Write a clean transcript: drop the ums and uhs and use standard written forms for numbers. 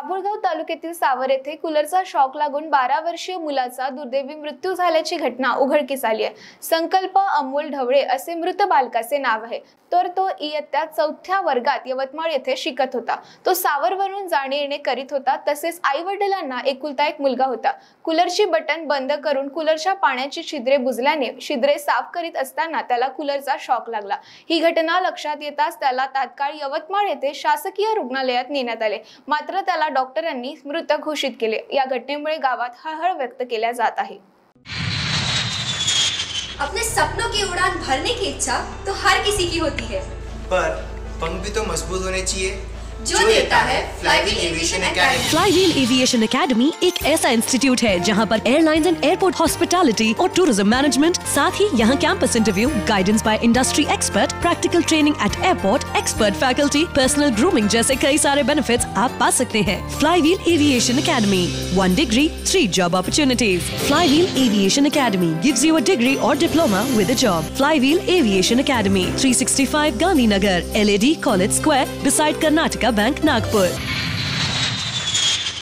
बाभुळगाव तालुक्यातील सावर येथे कूलरचा शॉक लागून 12 वर्षीय मुलाचा दुर्दैवी मृत्यू झाल्याची घटना उघडकीस आली आहे। संकल्प अमोल ढवळे असे मृत बालकाचे नाव आहे, तर तो इयत्ता 4थ्या वर्गात यवतमाळ येथे शिकत होता। तो सावरवरून जाणे येणे करीत होता। तसेच आई वडिलांना एकुलता एक मुलगा होता। कूलरची बटन बंद करून कूलरच्या पाण्याची छिद्रे बुजल्याने छिद्रे साफ करीत असताना त्याला कूलरचा शॉक लागला। ही घटना लक्षात येताच त्याला तात्काळ यवतमाळ येथे शासकीय रुग्णालयात नेण्यात आले, मात्र त्याला डॉक्टरांनी मृत घोषित केले। या घटनेमुळे गावात हळहळ व्यक्त केल्या जात आहे। अपने सपनों की उड़ान भरने की इच्छा तो हर किसी की होती है, पर पंख भी तो मजबूत होने चाहिए जो देता है flywheel aviation academy. Flywheel aviation academy एक ऐसा इंस्टीट्यूट है जहां पर एयरलाइंस एंड एयरपोर्ट हॉस्पिटैलिटी और टूरिज्म मैनेजमेंट, साथ ही यहां campus interview, guidance by industry expert, practical training at airport, expert faculty, personal grooming जैसे कई सारे बेनिफिट्स आप पा सकते हैं। Flywheel aviation academy, 1 degree, 3 job opportunities। Flywheel aviation academy gives you a degree or diploma with a job। Flywheel aviation academy, 365 Gandhinagar, LAD College Square, beside Karnataka Bank, Nagpur।